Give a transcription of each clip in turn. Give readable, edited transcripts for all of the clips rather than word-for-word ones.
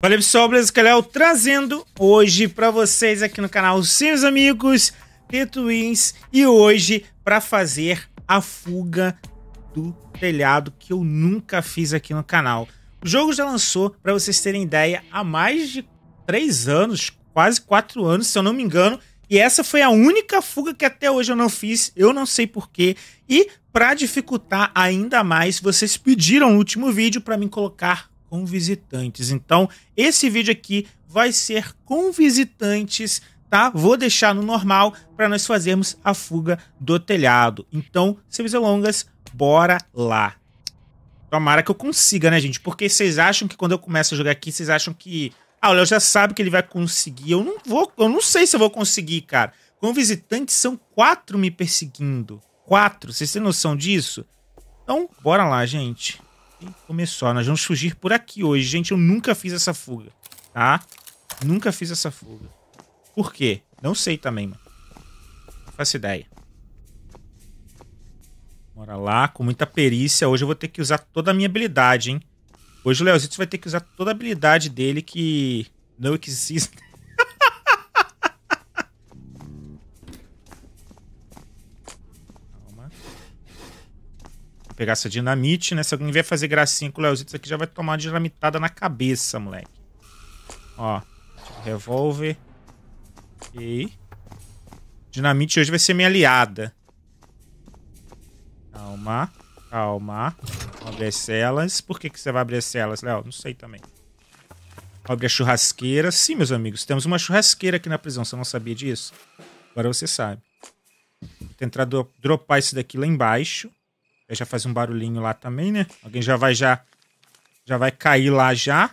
Fala pessoal, beleza? Léo trazendo hoje pra vocês aqui no canal, sim, meus amigos, Tetwins, e hoje pra fazer a fuga do telhado que eu nunca fiz aqui no canal. O jogo já lançou, pra vocês terem ideia, há mais de 3 anos, quase 4 anos, se eu não me engano, e essa foi a única fuga que até hoje eu não fiz, eu não sei porquê, e pra dificultar ainda mais, vocês pediram no último vídeo pra mim colocar com visitantes. Então, esse vídeo aqui vai ser com visitantes, tá? Vou deixar no normal para nós fazermos a fuga do telhado. Então, sem mais delongas, bora lá. Tomara que eu consiga, né, gente? Porque vocês acham que quando eu começo a jogar aqui, vocês acham que... Ah, o Léo já sabe que ele vai conseguir. Eu não sei se eu vou conseguir, cara. Com visitantes, são 4 me perseguindo. 4, vocês têm noção disso? Então, bora lá, gente. E começou, nós vamos fugir por aqui hoje. Gente, eu nunca fiz essa fuga, tá? Nunca fiz essa fuga. Por quê? Não sei também, mano. Não faço ideia. Bora lá, com muita perícia. Hoje eu vou ter que usar toda a minha habilidade, hein? Hoje o Leozito vai ter que usar toda a habilidade dele que não existe. Pegar essa dinamite, né? Se alguém vier fazer gracinha com o Leozito, isso aqui já vai tomar uma dinamitada na cabeça, moleque. Ó, revólver. Ok. Dinamite hoje vai ser minha aliada. Calma, calma. Vou abrir as celas. Por que você vai abrir as celas, Léo? Não sei também. Vou abrir a churrasqueira. Sim, meus amigos, temos uma churrasqueira aqui na prisão. Você não sabia disso? Agora você sabe. Vou tentar dropar isso daqui lá embaixo. Já faz um barulhinho lá também, né? Alguém já vai cair lá já.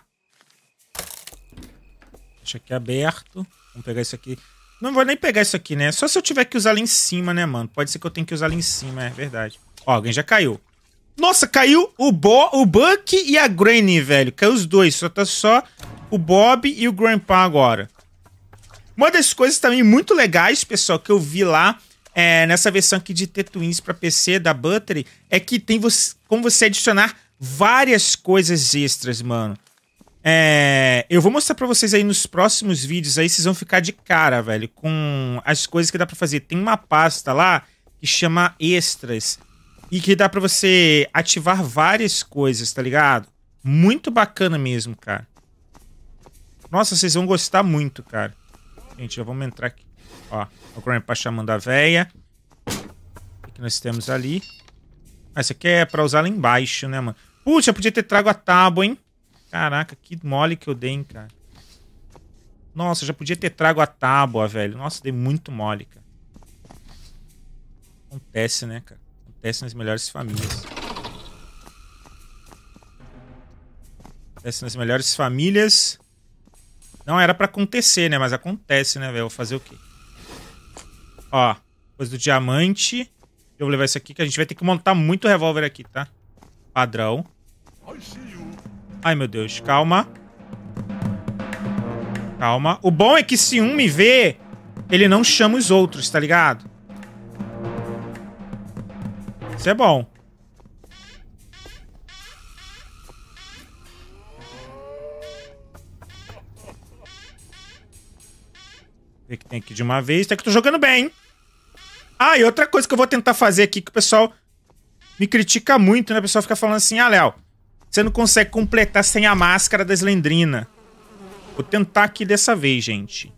Deixa aqui aberto. Vamos pegar isso aqui. Não vou nem pegar isso aqui, né? Só se eu tiver que usar lá em cima, né, mano? Pode ser que eu tenha que usar lá em cima, é verdade. Ó, alguém já caiu. Nossa, caiu o Buck e a Granny, velho. Caiu os dois. Só o Bob e o Grandpa agora. Uma das coisas também muito legais, pessoal, que eu vi lá... nessa versão aqui de Tetwins para PC da Buttery, é que tem como você adicionar várias coisas extras, mano. Eu vou mostrar pra vocês aí nos próximos vídeos, aí vocês vão ficar de cara, velho, com as coisas que dá pra fazer. Tem uma pasta lá que chama Extras, e que dá pra você ativar várias coisas, tá ligado? Muito bacana mesmo, cara. Nossa, vocês vão gostar muito, cara. Gente, já vamos entrar aqui. Ó, o Grandpa chamando a véia. O que nós temos ali? Ah, isso aqui é pra usar lá embaixo, né, mano? Putz, eu podia ter trago a tábua, hein? Caraca, que mole que eu dei, hein, cara. Nossa, eu já podia ter trago a tábua, velho. Nossa, dei muito mole, cara. Acontece, né, cara? Acontece nas melhores famílias. Acontece nas melhores famílias. Não era pra acontecer, né? Mas acontece, né, velho? Vou fazer o quê? Ó, coisa do diamante. Eu vou levar isso aqui, que a gente vai ter que montar muito revólver aqui, tá? Padrão. Ai, meu Deus. Calma. Calma. O bom é que se um me vê, ele não chama os outros, tá ligado? Isso é bom. Ver que tem aqui de uma vez. Até que eu tô jogando bem, hein? Ah, e outra coisa que eu vou tentar fazer aqui, que o pessoal me critica muito, né? O pessoal fica falando assim, ah, Léo, você não consegue completar sem a máscara da Slendrina. Vou tentar aqui dessa vez, gente.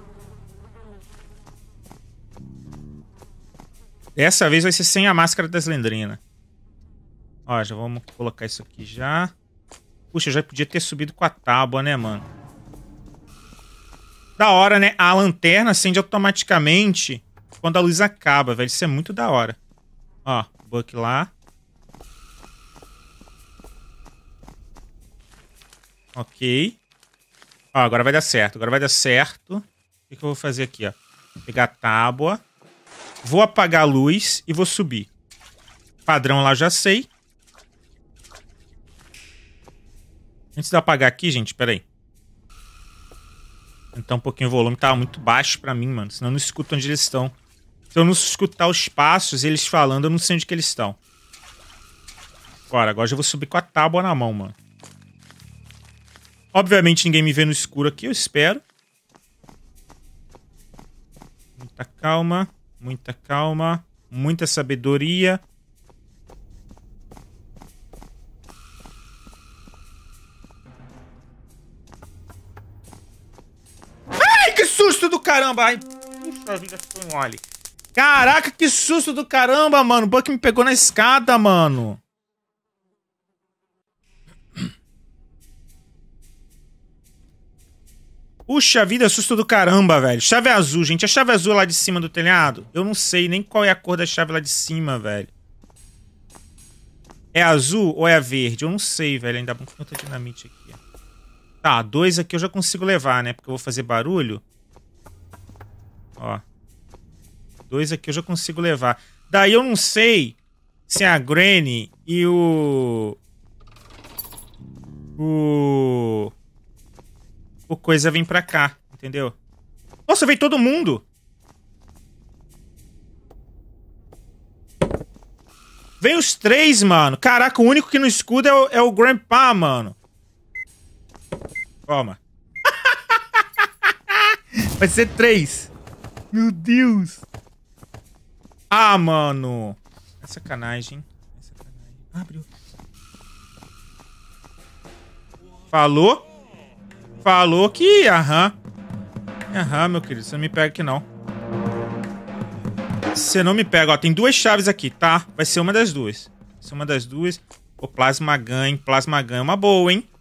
Dessa vez vai ser sem a máscara da Slendrina. Ó, já vamos colocar isso aqui já. Puxa, eu já podia ter subido com a tábua, né, mano? Da hora, né? A lanterna acende automaticamente quando a luz acaba, velho. Isso é muito da hora. Ó, Buck lá. Ok. Ó, agora vai dar certo. Agora vai dar certo. O que eu vou fazer aqui, ó? Pegar a tábua. Vou apagar a luz e vou subir. Padrão lá já sei. Antes de eu apagar aqui, gente, pera aí. Então um pouquinho o volume tava muito baixo pra mim, mano. Senão eu não escuto onde eles estão. Se eu não escutar os passos, eles falando, eu não sei onde que eles estão. Agora eu já vou subir com a tábua na mão, mano. Obviamente ninguém me vê no escuro aqui, eu espero. Muita calma, muita calma, muita sabedoria. Ai, que susto do caramba! Ai, puxa vida, foi mole. Caraca, que susto do caramba, mano. O Buck me pegou na escada, mano. Puxa vida, susto do caramba, velho. Chave azul, gente. A chave azul lá de cima do telhado? Eu não sei nem qual é a cor da chave lá de cima, velho. É azul ou é a verde? Eu não sei, velho. Ainda bem que não tem dinamite aqui. Tá, 2 aqui eu já consigo levar, né? Porque eu vou fazer barulho. Ó. 2 aqui eu já consigo levar. Daí eu não sei se a Granny e o coisa vem pra cá, entendeu? Nossa, veio todo mundo! Vem os 3, mano. Caraca, o único que não escuda é o Grandpa, mano. Toma. Vai ser 3. Meu Deus. Ah, mano. É sacanagem. É sacanagem. Abriu. Falou? Falou que... Aham. Aham, meu querido. Você não me pega aqui, não. Você não me pega. Ó, tem 2 chaves aqui, tá? Vai ser uma das 2. Vai ser uma das 2. O Plasma Gun. Plasma Gun é uma boa, hein?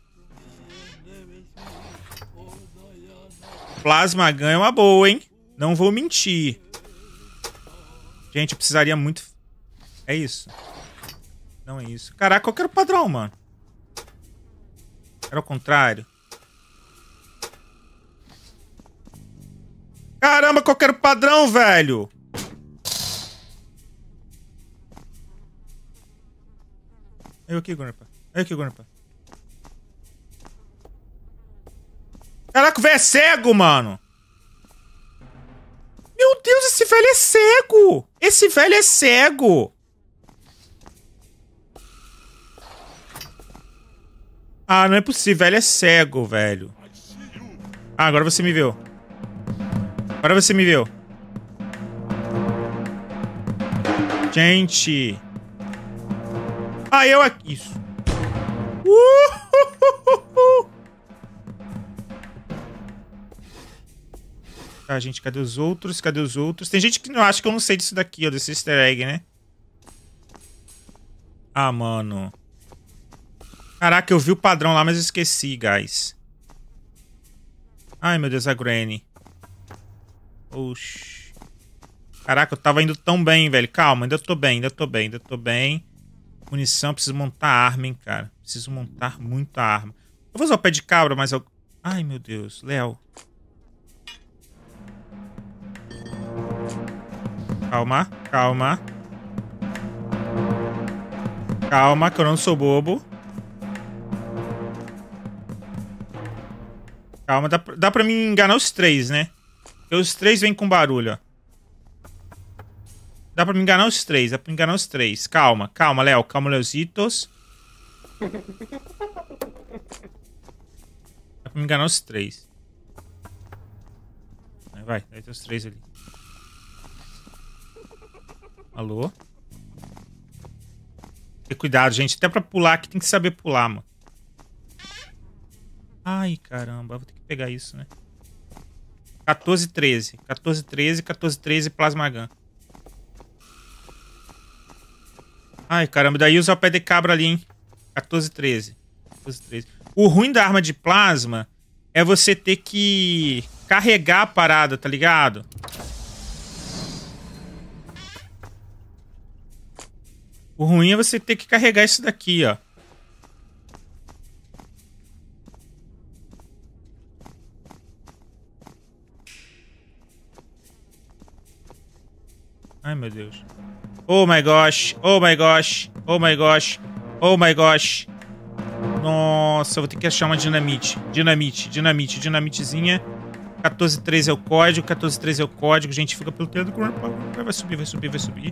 Plasma Gun é uma boa, hein? Não vou mentir. Gente, eu precisaria muito... É isso. Não é isso. Caraca, eu quero padrão, mano. Era o contrário. Caramba, que eu quero padrão, velho. Eu aqui, Grandpa. Eu aqui, Grandpa. Caraca, o velho é cego, mano. Meu Deus, esse velho é cego. Esse velho é cego. Ah, não é possível. Velho é cego, velho. Ah, agora você me viu. Agora você me viu. Gente. Ah, eu aqui. Isso. Tá, gente, cadê os outros? Cadê os outros? Tem gente que não acha que eu não sei disso daqui, ó, desse easter egg, né? Ah, mano. Caraca, eu vi o padrão lá, mas eu esqueci, guys. Ai, meu Deus, a Granny. Oxi. Caraca, eu tava indo tão bem, velho. Calma, ainda tô bem, ainda tô bem, ainda tô bem. Munição, preciso montar arma, hein, cara. Preciso montar muita arma. Eu vou usar o pé de cabra, mas eu... Ai, meu Deus, Léo. Calma, calma. Calma, que eu não sou bobo. Calma, dá pra me enganar os 3, né? Porque os 3 vêm com barulho, ó. Dá pra me enganar os 3, dá pra me enganar os 3. Calma, calma, Léo. Calma, Leozitos. Dá pra me enganar os 3. Vai tem os 3 ali. Alô? Tem cuidado, gente. Até pra pular aqui tem que saber pular, mano. Ai, caramba. Vou ter que pegar isso, né? 14, 13. 14, 13, 14, 13, Plasma Gun. Ai, caramba. Daí usar o pé de cabra ali, hein? 14, 13. 14, 13. O ruim da arma de plasma é você ter que carregar a parada, tá ligado? O ruim é você ter que carregar isso daqui, ó. Ai, meu Deus. Oh my gosh, oh my gosh, oh my gosh, oh my gosh. Nossa, eu vou ter que achar uma dinamite. Dinamitezinha. 14.3 é o código, 14.3 é o código. Gente, fica pelo telhado. Vai subir, vai subir, vai subir.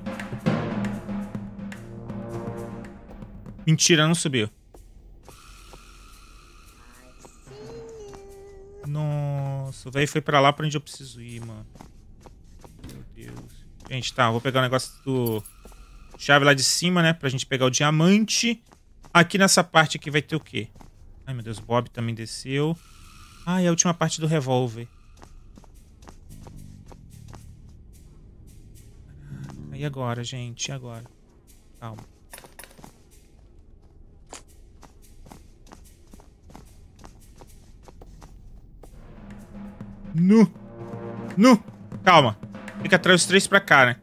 Mentira, não subiu. Nossa, o velho foi pra lá pra onde eu preciso ir, mano. Meu Deus. Gente, tá, vou pegar o negócio do... chave lá de cima, né? Pra gente pegar o diamante. Aqui nessa parte aqui vai ter o quê? Ai, meu Deus, o Bob também desceu. Ah, e a última parte do revólver. E agora, gente? E agora? Calma. Nu! Calma. Fica atrás os 3 pra cá, né?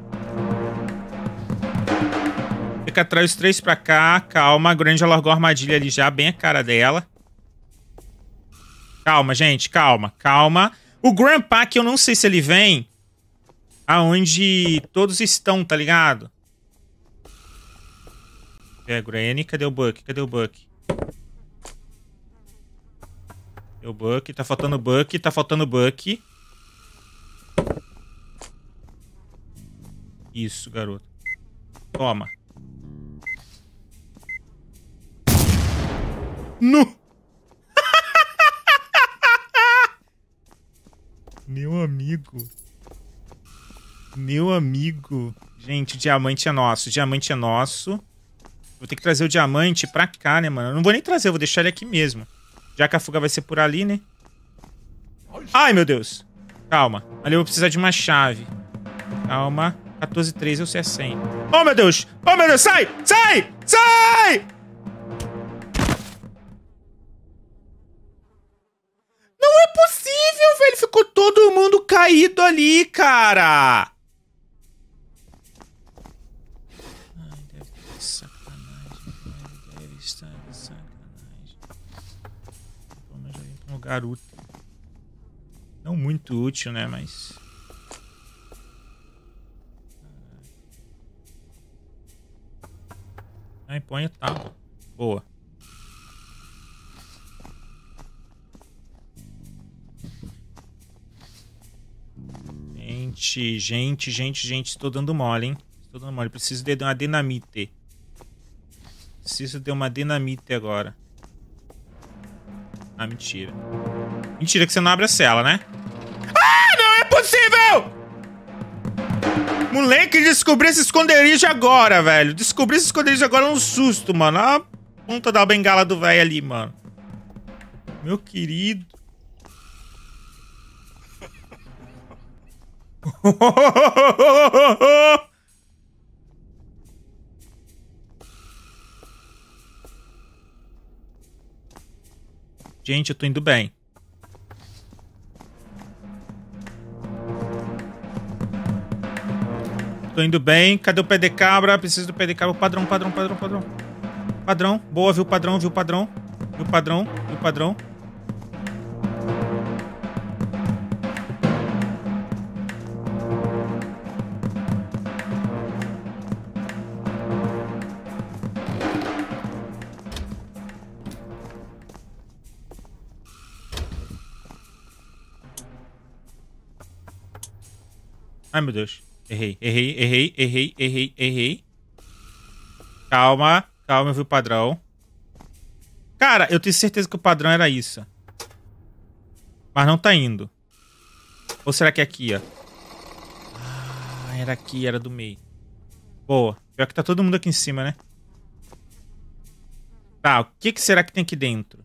Fica atrás os 3 pra cá. Calma. A Granger largou a armadilha ali já, bem a cara dela. Calma, gente. Calma. O Grandpa, que eu não sei se ele vem aonde todos estão, tá ligado? É, Granny. Cadê o Buck? Cadê o Buck? Cadê o Buck? Tá faltando o Buck. Tá faltando o Buck. Isso, garoto. Toma. Nu! Meu amigo. Meu amigo. Gente, o diamante é nosso. O diamante é nosso. Vou ter que trazer o diamante pra cá, né, mano? Eu não vou nem trazer, eu vou deixar ele aqui mesmo. Já que a fuga vai ser por ali, né? Ai, meu Deus. Calma. Ali eu vou precisar de uma chave. Calma. 14,3, eu sei a 100. Oh, meu Deus! Oh, meu Deus! Sai! Sai! Sai! Não é possível, velho! Ficou todo mundo caído ali, cara! Ai, deve ter sacanagem, velho. Deve estar de sacanagem. Vamos já ir pra um lugar útil. Não muito útil, né, mas... Aí põe a tábua. Boa. Gente. Estou dando mole, hein? Estou dando mole. Preciso de uma dinamite. Preciso de uma dinamite agora. Ah, mentira. Mentira que você não abre a cela, né? Ah, não é possível! Moleque, descobri esse esconderijo agora, velho. Descobri esse esconderijo agora um susto, mano. Olha a ponta da bengala do velho ali, mano. Meu querido. Gente, eu tô indo bem. Tô indo bem. Cadê o pé de cabra? Preciso do pé de cabra. Padrão. Padrão. Boa, viu o padrão. Ai, meu Deus. Errei. Calma, eu vi o padrão. Cara, eu tenho certeza que o padrão era isso. Mas não tá indo. Ou será que é aqui, ó? Ah, era aqui, era do meio. Boa. Pior que tá todo mundo aqui em cima, né? Tá, o que será que tem aqui dentro?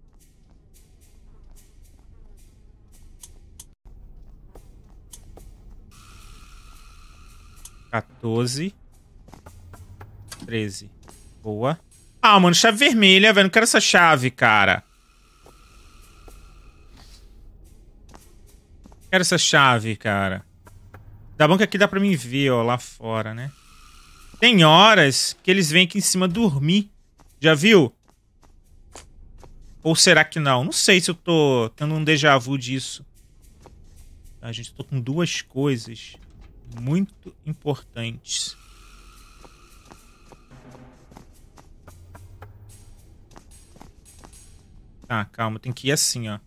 (14) 13. Boa. Ah, mano, chave vermelha, velho. Não quero essa chave, cara. Quero essa chave, cara. Dá bom que aqui dá pra mim ver, ó, lá fora, né? Tem horas que eles vêm aqui em cima dormir. Já viu? Ou será que não? Não sei se eu tô tendo um déjà vu disso. A gente, tô com duas coisas muito importantes. Tá, calma, tem que ir assim, ó.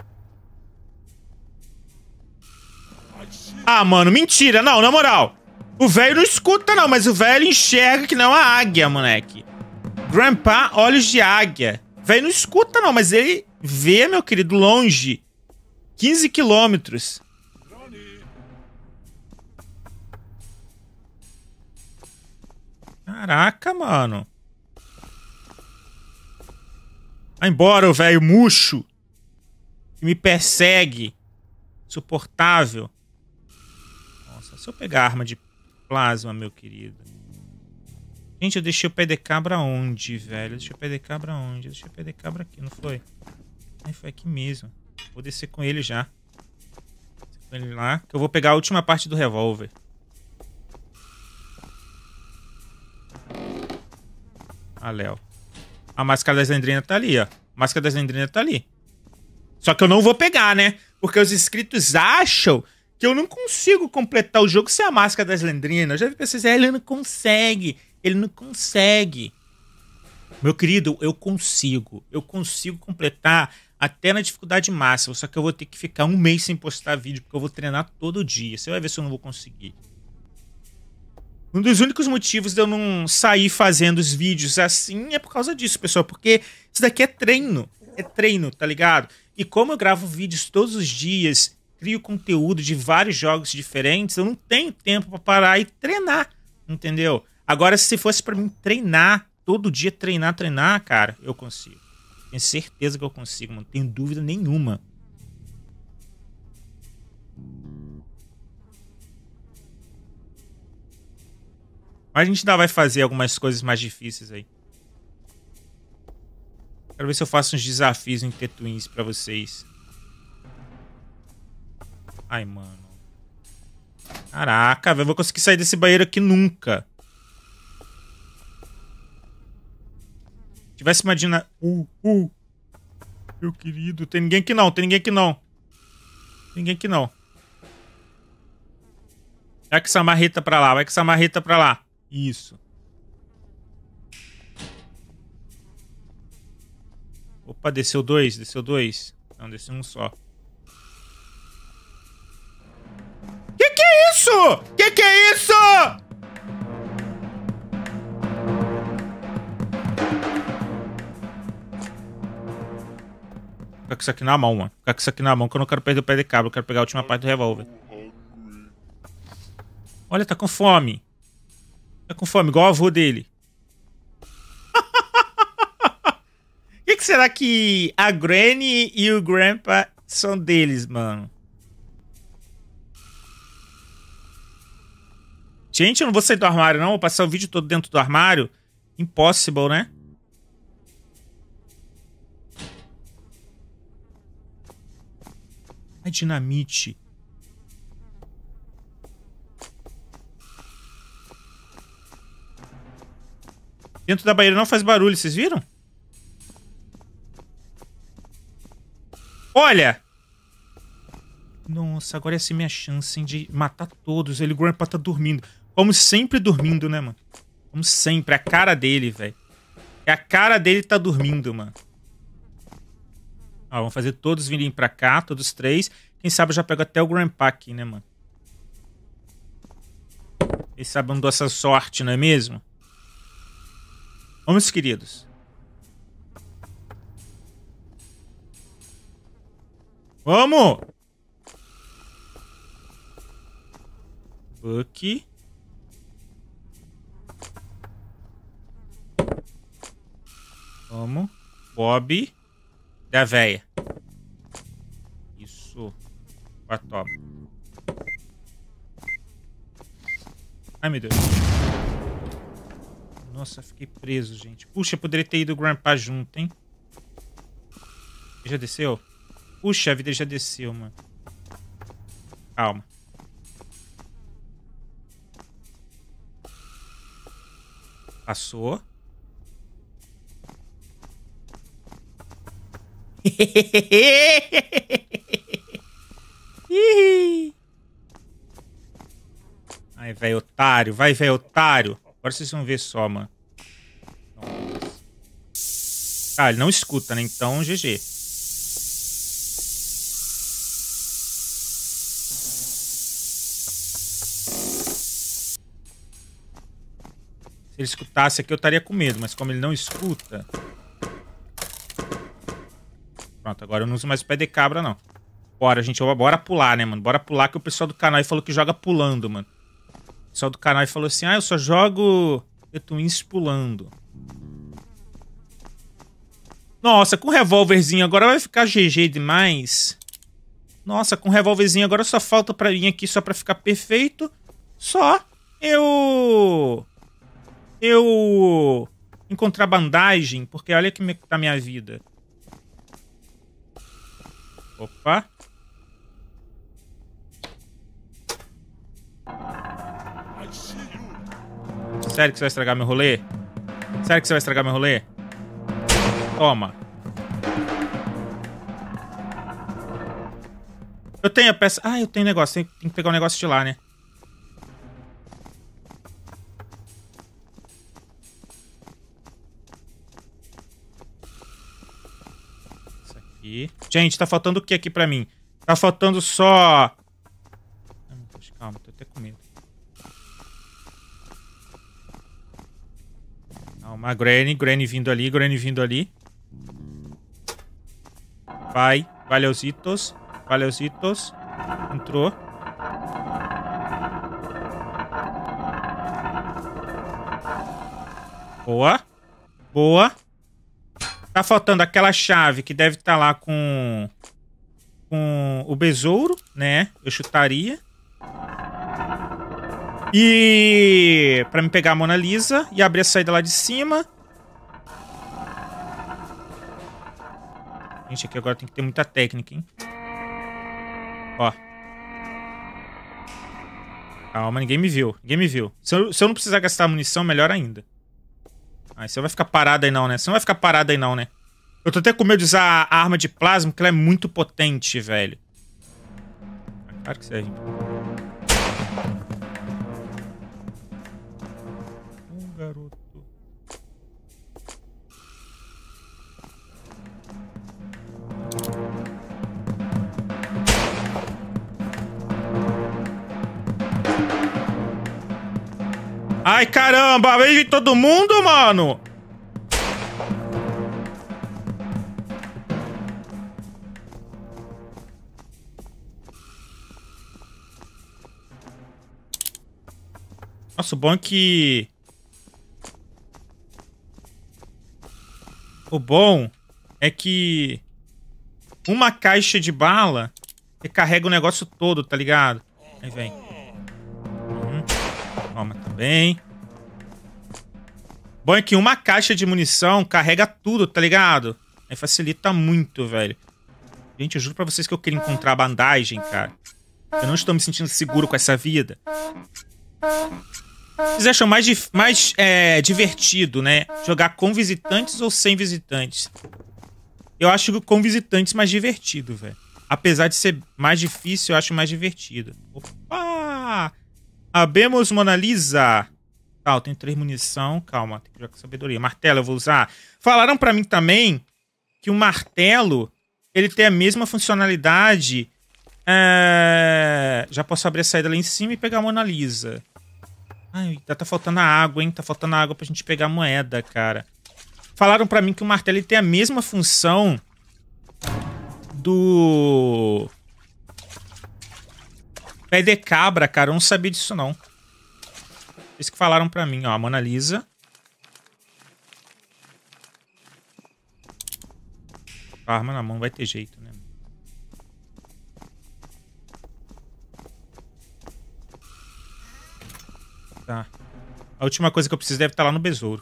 Ah, mano, mentira, não, na moral. O velho não escuta, não, mas o velho enxerga que não é a águia, moleque. Grandpa, olhos de águia. O velho não escuta, não, mas ele vê, meu querido, longe. 15 quilômetros. Caraca, mano. Vai embora, o velho murcho. Que me persegue. Insuportável. Nossa, se eu pegar a arma de plasma, meu querido. Gente, eu deixei o pé de cabra onde, velho? Eu deixei o pé de cabra onde? Eu deixei o pé de cabra aqui, não foi? Aí foi aqui mesmo. Vou descer com ele já. Descer com ele lá, que eu vou pegar a última parte do revólver. Ah, Léo. A máscara das Lendrinas tá ali, ó. A máscara das Lendrinas tá ali. Só que eu não vou pegar, né? Porque os inscritos acham que eu não consigo completar o jogo sem a máscara das Lendrinas. Eu já vi pessoas dizendo, ele não consegue. Ele não consegue. Meu querido, eu consigo. Eu consigo completar até na dificuldade máxima. Só que eu vou ter que ficar um mês sem postar vídeo, porque eu vou treinar todo dia. Você vai ver se eu não vou conseguir. Um dos únicos motivos de eu não sair fazendo os vídeos assim é por causa disso, pessoal. Porque isso daqui é treino. É treino, tá ligado? E como eu gravo vídeos todos os dias, crio conteúdo de vários jogos diferentes, eu não tenho tempo pra parar e treinar, entendeu? Agora, se fosse pra mim treinar, todo dia treinar, cara, eu consigo. Tenho certeza que eu consigo, mano. Não tenho dúvida nenhuma. Mas a gente ainda vai fazer algumas coisas mais difíceis aí. Quero ver se eu faço uns desafios em Tetooines pra vocês. Ai, mano. Caraca, velho. Eu vou conseguir sair desse banheiro aqui nunca. Se tivesse uma Dina... Meu querido. Tem ninguém aqui não. Tem ninguém aqui não. Tem ninguém aqui não. Vai com essa marreta pra lá. Vai com essa marreta pra lá. Isso. Opa, desceu dois. Desceu dois. Não, desceu um só. Que é isso? Que é isso? Fica com isso aqui na mão, mano. Fica com isso aqui na mão que eu não quero perder o pé de cabra. Eu quero pegar a última parte do revólver. Olha, tá com fome. Tá com fome, igual o avô dele. O que será que a Granny e o Grandpa são deles, mano? Gente, eu não vou sair do armário, não. Vou passar o vídeo todo dentro do armário. Impossible, né? Ai, dinamite. Dentro da banheira não faz barulho, vocês viram? Olha! Nossa, agora é assim minha chance, hein, de matar todos. Ele, o Grandpa tá dormindo. Como sempre dormindo, né, mano? Como sempre. A cara dele, velho. É a cara dele tá dormindo, mano. Ó, vamos fazer todos virem pra cá, todos três. Quem sabe eu já pego até o Grandpa aqui, né, mano? Quem sabe eu não dou essa sorte, não é mesmo? Vamos, queridos. Vamos! Bucky. Vamos. Bob. Da véia. Isso. Ó, toma. Ai, meu Deus. Nossa, fiquei preso, gente. Puxa, eu poderia ter ido o Grandpa junto, hein? Ele já desceu? Puxa, a vida já desceu, mano. Calma. Passou. Ai, velho otário. Vai, velho otário. Agora vocês vão ver só, mano. Nossa. Ah, ele não escuta, né? Então, GG. Se ele escutasse aqui, eu estaria com medo. Mas como ele não escuta... Pronto, agora eu não uso mais o pé de cabra, não. Bora, gente. Bora pular, né, mano? Bora pular, que o pessoal do canal aí falou que joga pulando, mano. O pessoal do canal aí falou assim, eu só jogo The Twins pulando. Nossa, com revólverzinho agora vai ficar GG demais. Nossa, com revólverzinho agora só falta pra vir aqui só pra ficar perfeito. Só eu encontrar bandagem, porque olha que tá minha vida. Opa. Sério que você vai estragar meu rolê? Sério que você vai estragar meu rolê? Toma. Eu tenho a peça... eu tenho negócio. Tem que pegar o negócio de lá, né? Isso aqui. Gente, tá faltando o que aqui pra mim? Tá faltando só... Ai, meu Deus, calma. Tô até com medo. Calma, Granny vindo ali, Granny vindo ali. Vai, valeuzitos. Valeuzitos. Entrou. Boa. Boa. Tá faltando aquela chave que deve estar lá com o besouro, né? Eu chutaria. E pra me pegar a Mona Lisa e abrir a saída lá de cima. Gente, aqui agora tem que ter muita técnica, hein? Ó. Calma, ninguém me viu. Ninguém me viu. Se eu não precisar gastar munição, melhor ainda. Você vai ficar parado aí não, né? Você não vai ficar parado aí não, né? Eu tô até com medo de usar a arma de plasma, porque ela é muito potente, velho. Claro que serve. Garoto. Ai, caramba! Vem todo mundo, mano! Nossa, o bom é que... O bom é que... Uma caixa de bala recarrega o negócio todo, tá ligado? Aí vem. Toma também. Bom é que uma caixa de munição carrega tudo, tá ligado? Aí facilita muito, velho. Gente, eu juro pra vocês que eu queria encontrar bandagem, cara. Eu não estou me sentindo seguro com essa vida. Vocês acham mais divertido, né? Jogar com visitantes ou sem visitantes? Eu acho que com visitantes mais divertido, velho. Apesar de ser mais difícil, eu acho mais divertido. Opa! Abemos Mona Lisa. Tá, eu tenho 3 munição. Calma, tem que jogar com sabedoria. Martelo eu vou usar. Falaram pra mim também que o martelo, ele tem a mesma funcionalidade. Já posso abrir a saída lá em cima e pegar a Mona Lisa. Ai, tá faltando a água, hein? Tá faltando a água pra gente pegar a moeda, cara. Falaram pra mim que o martelo ele tem a mesma função do pé de cabra, cara. Eu não sabia disso, não. Isso que falaram pra mim, ó. A Mona Lisa. A arma na mão vai ter jeito, né? Tá. A última coisa que eu preciso deve estar lá no besouro.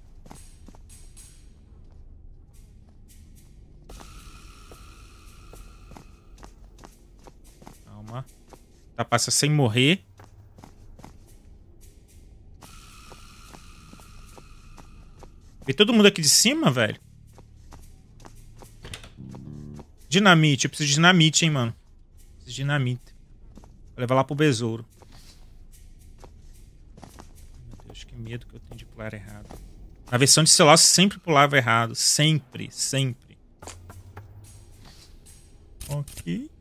Calma. Tá, passa sem morrer. Vem todo mundo aqui de cima, velho. Dinamite. Eu preciso de dinamite, hein, mano. Preciso de dinamite. Vou levar lá pro besouro. Meu Deus, que medo que eu tenho de pular errado. Na versão de celular eu sempre pulava errado. Sempre, sempre. Ok.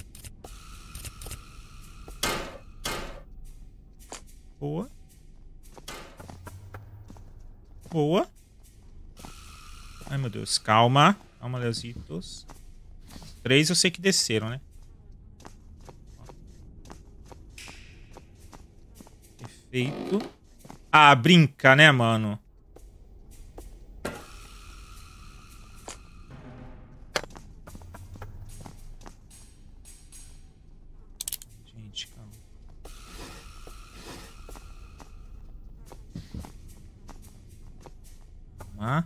Boa. Boa. Ai, meu Deus. Calma. Calma, Leozitos. 3 eu sei que desceram, né? Perfeito. Ah, brinca, né, mano? Gente, calma. Calma.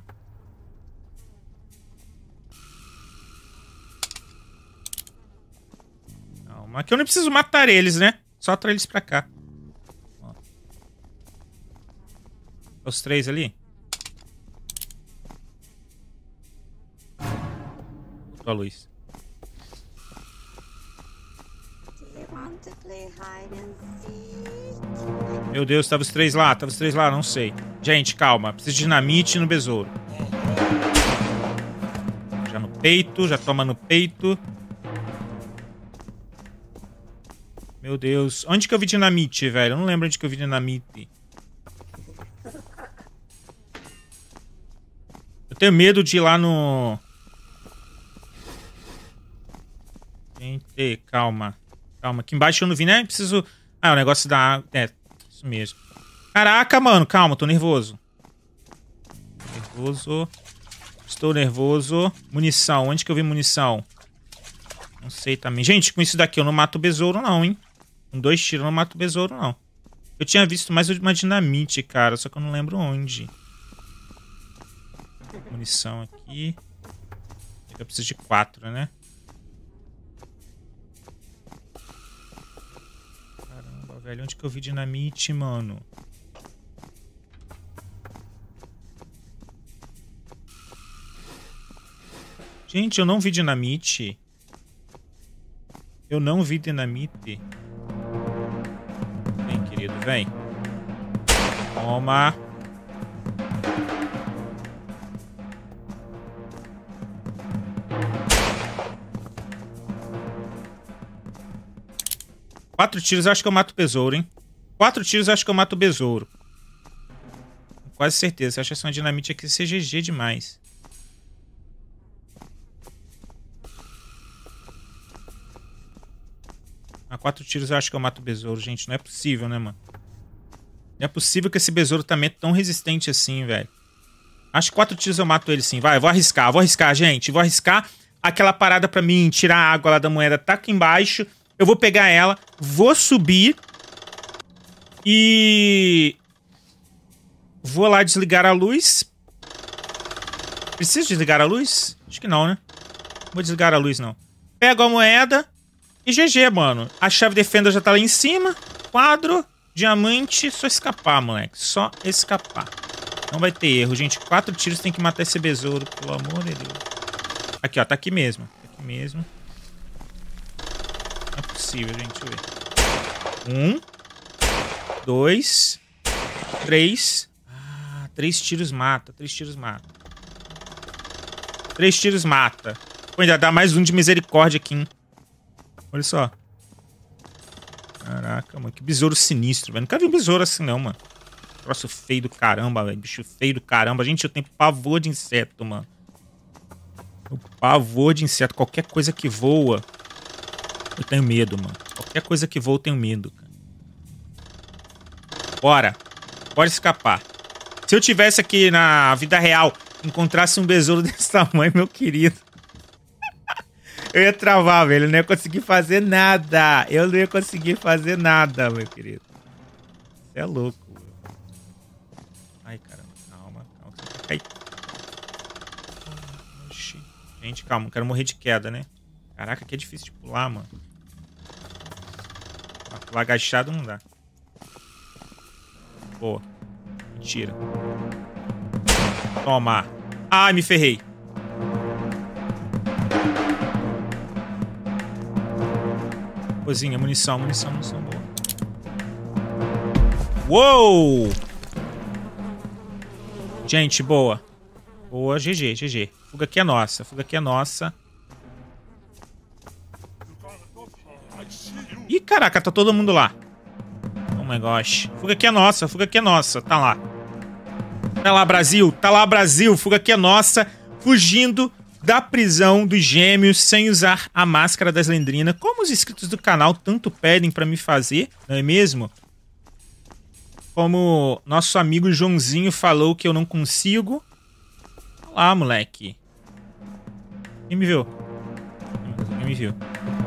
Calma. Aqui eu não preciso matar eles, né? Só atrair eles pra cá. Ó. Os 3 ali. Botou a luz. Meu Deus, tava os 3 lá, não sei. Gente, calma, preciso de dinamite no besouro. Já no peito, já toma no peito. Meu Deus, onde que eu vi dinamite, velho? Eu não lembro onde que eu vi dinamite. Eu tenho medo de ir lá no... Gente, calma. Calma, aqui embaixo eu não vi, né? Preciso... Ah, o negócio da água... É, isso mesmo. Caraca, mano, calma, tô nervoso. Nervoso. Estou nervoso. Munição, onde que eu vi munição? Não sei também. Gente, com isso daqui eu não mato o besouro não, hein? Com 2 tiros eu não mato o besouro não. Eu tinha visto mais uma dinamite, cara, só que eu não lembro onde. Munição aqui. Eu preciso de 4, né? Caramba, velho, onde que eu vi dinamite, mano? Gente, eu não vi dinamite. Eu não vi dinamite. Vem, querido, vem. Toma. Quatro tiros eu acho que eu mato o besouro, hein? 4 tiros eu acho que eu mato o besouro. Com quase certeza. Se eu achar uma dinamite aqui, ser GG demais. A 4 tiros eu acho que eu mato o besouro, gente. Não é possível, né, mano? Não é possível que esse besouro também é tão resistente assim, velho. Acho que 4 tiros eu mato ele sim. Vai, vou arriscar, gente. Vou arriscar aquela parada pra mim tirar a água lá da moeda. Tá aqui embaixo. Eu vou pegar ela, vou subir e vou lá desligar a luz. Preciso desligar a luz? Acho que não, né? Não vou desligar a luz, não. Pego a moeda e GG, mano. A chave Defender já tá lá em cima. Quadro, diamante, só escapar, moleque. Só escapar. Não vai ter erro, gente. 4 tiros tem que matar esse besouro, pelo amor de Deus. Aqui, ó, tá aqui mesmo. Tá aqui mesmo. Não é possível, gente. Deixa eu ver. 1, 2, 3. Ah, 3 tiros mata. 3 tiros mata. 3 tiros mata. Pô, ainda dá mais um de misericórdia aqui, hein? Olha só. Caraca, mano. Que besouro sinistro, velho. Nunca vi um besouro assim, não, mano. Troço feio do caramba, velho. Bicho feio do caramba. Gente, eu tenho pavor de inseto, mano. Eu pavor de inseto. Qualquer coisa que voa, eu tenho medo, mano. Qualquer coisa que voa, eu tenho medo, cara. Bora. Bora escapar. Se eu tivesse aqui na vida real, encontrasse um besouro desse tamanho, meu querido, eu ia travar, velho. Eu não ia conseguir fazer nada. Eu não ia conseguir fazer nada, meu querido. Você é louco. Ai, caramba. Calma, calma. Você vai cair. Oxi. Gente, calma. Não quero morrer de queda, né? Caraca, que é difícil de pular, mano. Pular agachado não dá. Boa. Mentira. Toma. Ai, me ferrei. Cozinha, munição boa. Uou! Gente, boa. Boa, GG. Fuga aqui é nossa. Ih, caraca, tá todo mundo lá. Oh my gosh. Fuga aqui é nossa. Tá lá. Tá lá, Brasil. Tá lá, Brasil. Fuga aqui é nossa. Fugindo da prisão dos gêmeos sem usar a máscara das Lendrinas. Como os inscritos do canal tanto pedem pra me fazer, não é mesmo? Como nosso amigo Joãozinho falou que eu não consigo. Olha lá, moleque. Quem me viu? Quem me viu?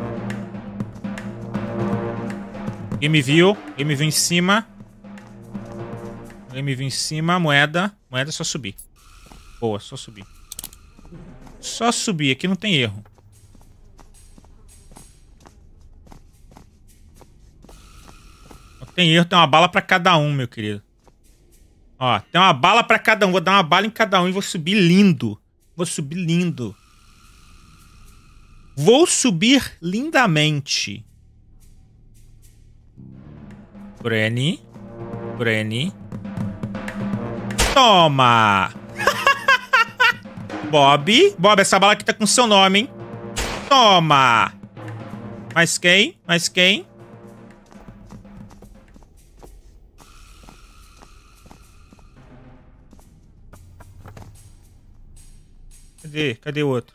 Quem me viu? Quem me viu em cima? Quem me viu em cima? Moeda. Moeda é só subir. Boa, só subir. Só subir, aqui não tem erro. Não tem erro, tem uma bala pra cada um, meu querido. Ó, tem uma bala pra cada um. Vou dar uma bala em cada um e vou subir lindo. Vou subir lindo. Vou subir lindamente. Brenny. Brenny. Toma! Bob. Bob, essa bala aqui tá com seu nome, hein? Toma! Mais quem? Mais quem? Cadê? Cadê o outro?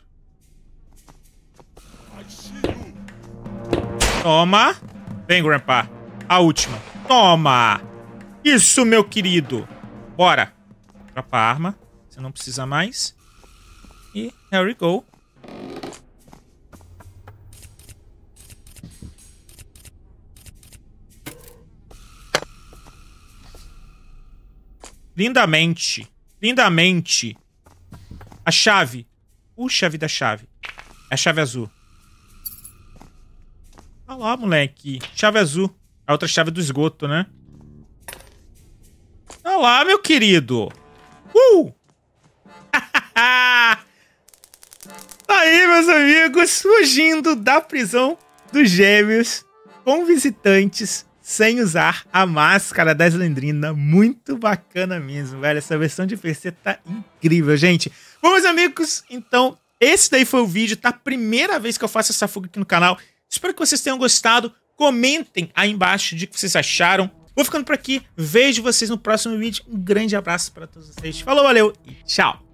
Toma! Vem, Grandpa. A última. Toma! Isso, meu querido! Bora! Troca a arma. Você não precisa mais. E here we go. Lindamente. Lindamente. A chave. Puxa a vida, chave. É a chave azul. Olha lá, moleque. Chave azul. A outra chave do esgoto, né? Olha lá, meu querido. Aí, meus amigos, fugindo da prisão dos gêmeos com visitantes sem usar a máscara das Lendrinas. Muito bacana mesmo, velho. Essa versão de PC tá incrível, gente. Bom, meus amigos, então, esse daí foi o vídeo. Tá a primeira vez que eu faço essa fuga aqui no canal. Espero que vocês tenham gostado. Comentem aí embaixo de que vocês acharam. Vou ficando por aqui. Vejo vocês no próximo vídeo. Um grande abraço para todos vocês. Falou, valeu e tchau.